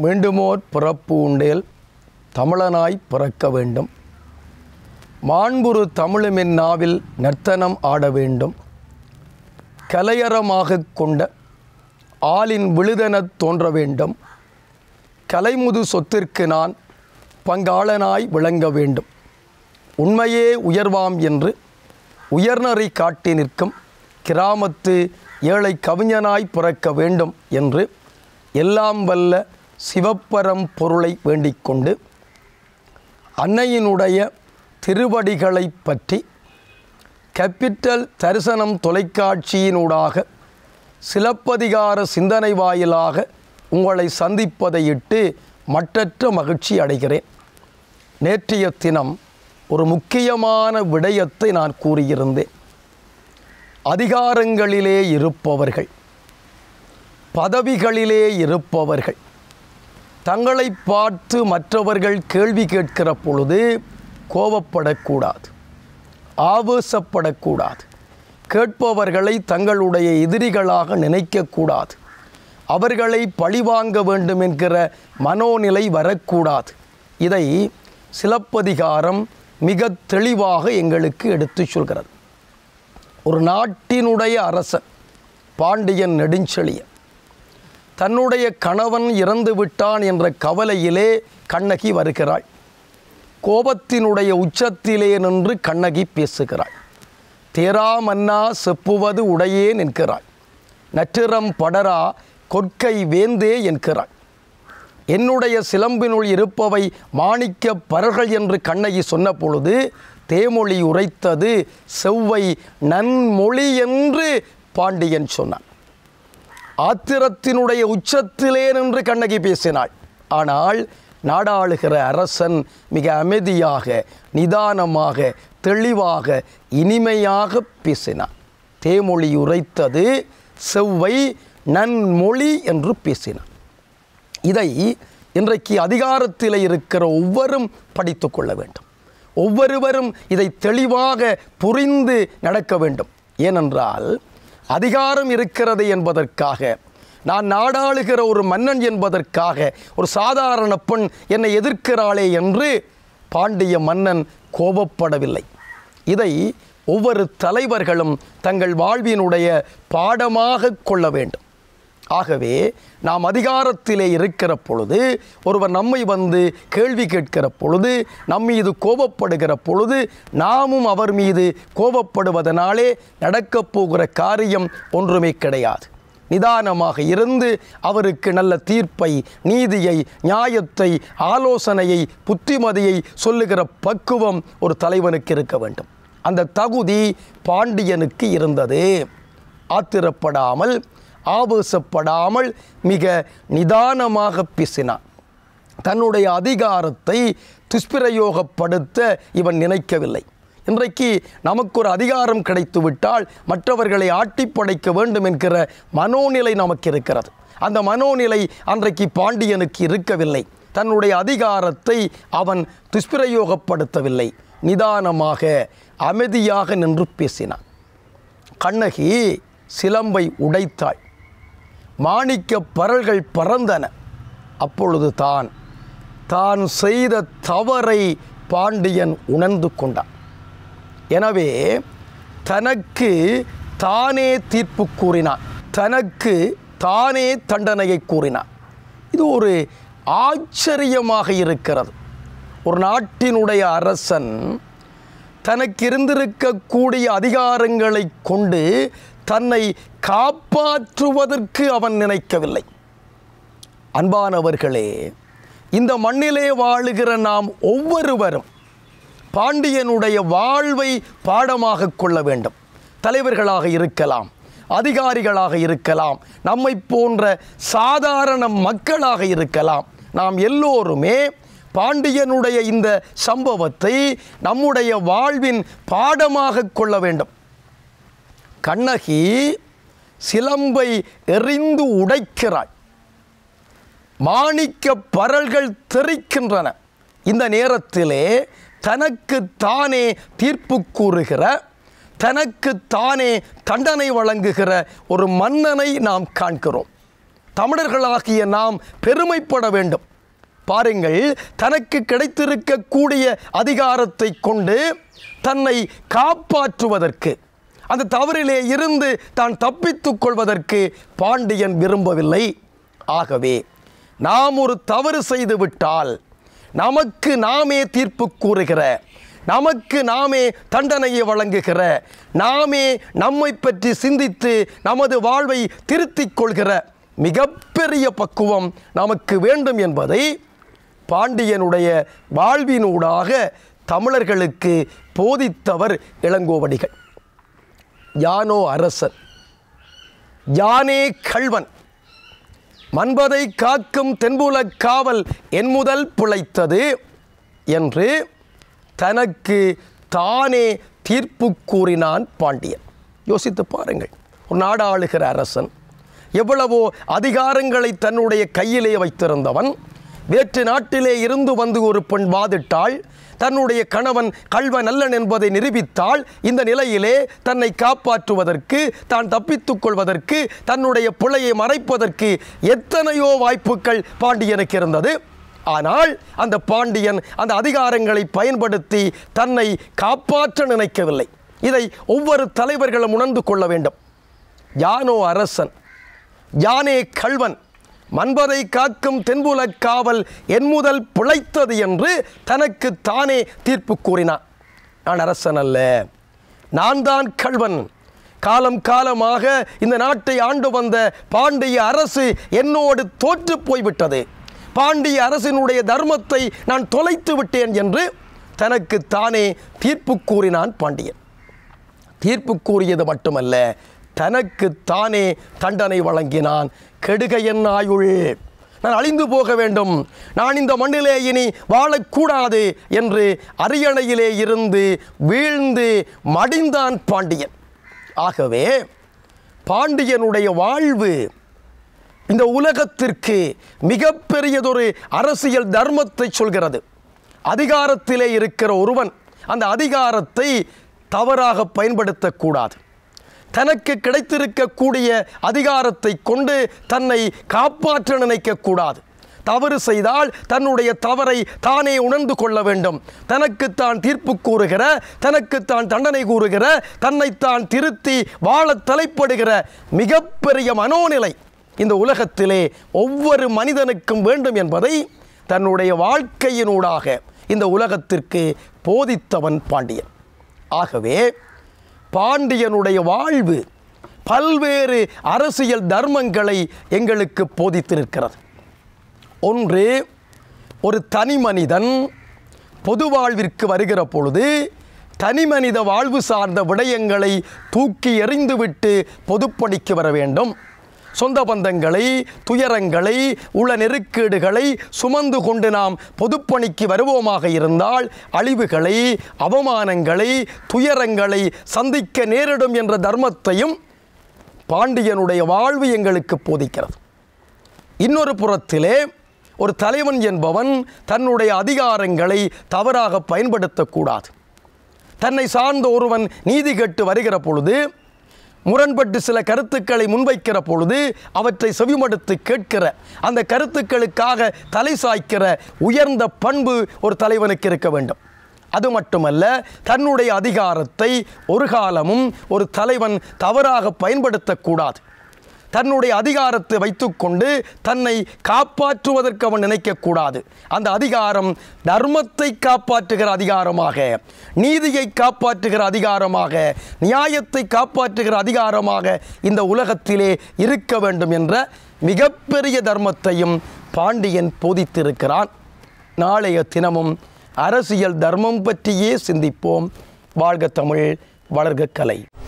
மீண்டுமோர் பிறப்பு உண்டேல் தமிழனாய் பிறக்க வேண்டும். மாண்புறு தமிழுமென் நாவில் நர்த்தனம் ஆட வேண்டும். கலையறமாக கொண்ட ஆளின் விழுதெனத் தோன்ற வேண்டும். கலைமுது சொத்திற்கு நான் பங்காளனாய் விளங்க வேண்டும். உண்மையே உயர்வாம் என்று உயர்நறை காட்டி நிற்கும் கிராமத்து ஏழை கவிஞனாய் பிறக்க வேண்டும் என்று எல்லாம் வல்ல சிவப்பரம் பொருளை வேண்டிக் கொண்டு அன்னையினுடைய திருவடிகளை பற்றி கேபிட்டல் தரிசனம் தொலைக்காட்சியினூடாக சிலப்பதிகார சிந்தனை வாயிலாக உங்களை சந்திப்பதையிட்டு மற்றற்ற மகிழ்ச்சி அடைகிறேன். நேற்றைய தினம் ஒரு முக்கியமான விடயத்தை நான் கூறியிருந்தேன். அதிகாரங்களிலே இருப்பவர்கள், பதவிகளிலே இருப்பவர்கள் தங்களை பார்த்து மற்றவர்கள் கேள்வி கேட்கிற பொழுது கோபப்படக்கூடாது, ஆவேசப்படக்கூடாது, கேட்பவர்களை தங்களுடைய எதிரிகளாக நினைக்கக்கூடாது, அவர்களை பழிவாங்க வேண்டும் என்கிற மனோநிலை வரக்கூடாது. இதை சிலப்பதிகாரம் மிக தெளிவாக எங்களுக்கு எடுத்து சொல்கிறது. ஒரு நாட்டினுடைய அரசன் பாண்டியன் நெடுஞ்செழியன் தன்னுடைய கணவன் இறந்து விட்டான் என்ற கவலையிலே கண்ணகி வருகிறாள். கோபத்தினுடைய உச்சத்திலே நின்று கண்ணகி பேசுகிறாள். தேரா மன்னா செப்புவது உடையேன் என்கிறாள். நற்றிரம் படரா கொற்கை வேந்தே என்கிறாள். என்னுடைய சிலம்பினுள் இருப்பவை மாணிக்க பரல்கள் என்று கண்ணகி சொன்ன பொழுது தேமொழி உரைத்தது செவ்வை நன்மொழி என்று பாண்டியன் சொன்னான். ஆத்திரத்தினுடைய உச்சத்திலே நின்று கண்ணகி பேசினாள். ஆனால் நாடாளுகிற அரசன் மிக அமைதியாக, நிதானமாக, தெளிவாக, இனிமையாக பேசினான். தேமொழி உரைத்தது செவ்வை நன்மொழி என்று பேசினான். இதை இன்றைக்கு அதிகாரத்தில் இருக்கிற ஒவ்வொரும் படித்து கொள்ள வேண்டும். ஒவ்வொருவரும் இதை தெளிவாக புரிந்து நடக்க வேண்டும். ஏனென்றால் அதிகாரம் இருக்கிறது என்பதற்காக, நான் நாடாளுகிற ஒரு மன்னன் என்பதற்காக ஒரு சாதாரண பெண் என்னை எதிர்க்கிறாளே என்று பாண்டிய மன்னன் கோபப்படவில்லை. இதை ஒவ்வொரு தலைவர்களும் தங்கள் வாழ்வினுடைய பாடமாக கொள்ள வேண்டும். ஆகவே நாம் அதிகாரத்திலே இருக்கிற பொழுது, ஒருவர் நம்மை வந்து கேள்வி கேட்கிற பொழுது, நம் மீது கோபப்படுகிற பொழுது, நாமும் அவர் மீது கோபப்படுவதனாலே நடக்கப் போகிற காரியம் ஒன்றுமே கிடையாது. நிதானமாக இருந்து அவருக்கு நல்ல தீர்ப்பை, நீதியை, நியாயத்தை, ஆலோசனையை, புத்திமதியை சொல்லுகிற பக்குவம் ஒரு தலைவனுக்கு இருக்க வேண்டும். அந்த தகுதி பாண்டியனுக்கு இருந்தது. ஆத்திரப்படாமல், ஆவேசப்படாமல் மிக நிதானமாக பேசினான். தன்னுடைய அதிகாரத்தை துஷ்பிரயோகப்படுத்த இவன் நினைக்கவில்லை. இன்றைக்கு நமக்கு ஒரு அதிகாரம் கிடைத்துவிட்டால் மற்றவர்களை ஆட்டி படைக்க வேண்டும் என்கிற மனோநிலை நமக்கு இருக்கிறது. அந்த மனோநிலை அன்றைக்கு பாண்டியனுக்கு இருக்கவில்லை. தன்னுடைய அதிகாரத்தை அவன் துஷ்பிரயோகப்படுத்தவில்லை. நிதானமாக, அமைதியாக நின்று பேசினான். கண்ணகி சிலம்பை உடைத்தாள். மாணிக்க பரல்கள் பறந்தன. அப்பொழுது தான் செய்த தவறை பாண்டியன் உணர்ந்து கொண்டான். எனவே தனக்கு தானே தீர்ப்பு கூறினான், தனக்கு தானே தண்டனையை கூறினான். இது ஒரு ஆச்சரியமாக இருக்கிறது. ஒரு நாட்டினுடைய அரசன் தனக்கு இருந்திருக்கக்கூடிய அதிகாரங்களை கொண்டு தன்னை காப்பாற்றுவதற்கு அவன் நினைக்கவில்லை. அன்பானவர்களே, இந்த மண்ணிலே வாழுகிற நாம் ஒவ்வொருவரும் பாண்டியனுடைய வாழ்வை பாடமாக கொள்ள வேண்டும். தலைவர்களாக இருக்கலாம், அதிகாரிகளாக இருக்கலாம், நம்மை போன்ற சாதாரண மக்களாக இருக்கலாம். நாம் எல்லோருமே பாண்டியனுடைய இந்த சம்பவத்தை நம்முடைய வாழ்வின் பாடமாக கொள்ள வேண்டும். கண்ணகி சிலம்பை எறிந்து உடைக்கிறாள். மாணிக்க பரல்கள் தெறிக்கின்றன. இந்த நேரத்திலே தனக்கு தானே தீர்ப்பு கூறுகிற, தனக்கு தானே தண்டனை வழங்குகிற ஒரு மன்னனை நாம் காண்கிறோம். தமிழர்களாகிய நாம் பெருமைப்பட வேண்டும். பாருங்கள், தனக்கு கிடைத்திருக்கக்கூடிய அதிகாரத்தை கொண்டு தன்னை காப்பாற்றுவதற்கு, அந்த தவறிலே இருந்து தான் தப்பித்துக் கொள்வதற்கு பாண்டியன் விரும்பவில்லை. ஆகவே நாம் ஒரு தவறு செய்துவிட்டால் நமக்கு நாமே தீர்ப்பு கூறுகிற, நமக்கு நாமே தண்டனையை வழங்குகிற, நாமே நம்மை பற்றி சிந்தித்து நமது வாழ்வை திருத்திக் கொள்கிற மிகப்பெரிய பக்குவம் நமக்கு வேண்டும் என்பதை பாண்டியனுடைய வாழ்வினூடாக தமிழர்களுக்கு போதித்தவர் இளங்கோவடிகள். யானோ அரசன், யானே கள்வன், மன்பதை காக்கும் தென்புலக் காவல் என் முதல் பிழைத்தது என்று தனக்கு தானே தீர்ப்பு கூறினான் பாண்டியன். யோசித்து பாருங்கள், ஒரு நாடு ஆளுகிற அரசன், எவ்வளவோ அதிகாரங்களை தன்னுடைய கையிலே வைத்திருந்தவன், வேற்று நாட்டிலே இருந்து வந்து ஒரு பெண் வாதிட்டாள், தன்னுடைய கணவன் கள்வன் அல்லன் என்பதை நிரூபித்தால், இந்த நிலையிலே தன்னை காப்பாற்றுவதற்கு, தான் தப்பித்துக் கொள்வதற்கு, தன்னுடைய பிழையை மறைப்பதற்கு எத்தனையோ வாய்ப்புகள் பாண்டியனுக்கு இருந்தது. ஆனால் அந்த பாண்டியன் அந்த அதிகாரங்களை பயன்படுத்தி தன்னை காப்பாற்ற நினைக்கவில்லை. இதை ஒவ்வொரு தலைவர்களும் உணர்ந்து கொள்ள வேண்டும். யானோ அரசன், யானே கள்வன், மன்பதை காக்கும் தென்புலக் காவல் என் முதல் பிழைத்தது என்று தனக்கு தானே தீர்ப்பு கூறினான். நான் அரசன் அல்ல, நான் தான் கள்வன். காலம் காலமாக இந்த நாட்டை ஆண்டு வந்த பாண்டிய அரசு என்னோடு தோற்று போய்விட்டது. பாண்டிய அரசினுடைய தர்மத்தை நான் தொலைத்து விட்டேன் என்று தனக்கு தானே தீர்ப்பு கூறினான் பாண்டியன். தீர்ப்பு கூறியது மட்டுமல்ல, தனக்கு தானே தண்டனை வழங்கினான். கெடுக என் ஆயுள், நான் அழிந்து போக வேண்டும், நான் இந்த மண்ணிலே இனி வாழக்கூடாது என்று அரியணையிலே இருந்து வீழ்ந்து மடிந்தான் பாண்டியன். ஆகவே பாண்டியனுடைய வாழ்வு இந்த உலகத்திற்கு மிகப்பெரியதொரு அரசியல் தர்மத்தை சொல்கிறது. அதிகாரத்திலே இருக்கிற ஒருவன் அந்த அதிகாரத்தை தவறாக பயன்படுத்தக்கூடாது. தனக்கு கிடைத்திருக்கக்கூடிய அதிகாரத்தை கொண்டு தன்னை காப்பாற்ற நினைக்கக்கூடாது. தவறு செய்தால் தன்னுடைய தவறை தானே உணர்ந்து கொள்ள வேண்டும். தனக்குத்தான் தீர்ப்பு கூறுகிற, தனக்குத்தான் தண்டனை கூறுகிற, தன்னைத்தான் திருத்தி வாழ தலைப்படுகிற மிகப்பெரிய மனோநிலை இந்த உலகத்திலே ஒவ்வொரு மனிதனுக்கும் வேண்டும் என்பதை தன்னுடைய வாழ்க்கையினூடாக இந்த உலகத்திற்கு போதித்தவன் பாண்டியன். ஆகவே பாண்டியனுடைய வாழ்வு பல்வேறு அரசியல் தர்மங்களை எங்களுக்கு போதித்து நிற்கிறது. ஒன்று, ஒரு தனி மனிதன் பொது வாழ்விற்கு வருகிற பொழுது தனிமனித வாழ்வு சார்ந்த விடயங்களை தூக்கி எறிந்துவிட்டு பொதுப்பணிக்கு வர வேண்டும். சொந்த பந்தங்களை, துயரங்களை, உள நெருக்கீடுகளை சுமந்து கொண்டு நாம் பொதுப்பணிக்கு வருவோமாக இருந்தால் அழிவுகளை, அவமானங்களை, துயரங்களை சந்திக்க நேரிடும் என்ற தர்மத்தையும் பாண்டியனுடைய வாழ்வு எங்களுக்கு போதிக்கிறது. இன்னொரு புறத்திலே ஒரு தலைவன் என்பவன் தன்னுடைய அதிகாரங்களை தவறாக பயன்படுத்தக்கூடாது. தன்னை சார்ந்த ஒருவன் நீதி கேட்டு வருகிற பொழுது, முரண்பட்டு சில கருத்துக்களை முன்வைக்கிற பொழுது அவற்றை செவிமடுத்து கேட்கிற, அந்த கருத்துக்களுக்காக தலை சாய்க்கிற உயர்ந்த பண்பு ஒரு தலைவனுக்கு இருக்க வேண்டும். அது மட்டுமல்ல, தன்னுடைய அதிகாரத்தை ஒரு காலமும் ஒரு தலைவன் தவறாக பயன்படுத்தக்கூடாது. தன்னுடைய அதிகாரத்தை வைத்துக்கொண்டு தன்னை காப்பாற்றுவதற்கு அவன் நினைக்கக்கூடாது. அந்த அதிகாரம் தர்மத்தை காப்பாற்றுகிற அதிகாரமாக, நீதியை காப்பாற்றுகிற அதிகாரமாக, நியாயத்தை காப்பாற்றுகிற அதிகாரமாக இந்த உலகத்திலே இருக்க வேண்டும் என்ற மிகப்பெரிய தர்மத்தையும் பாண்டியன் போதித்திருக்கிறான். நாளைய தினமும் அரசியல் தர்மம் பற்றியே சிந்திப்போம். வாழ்க தமிழ், வளர்க கலை.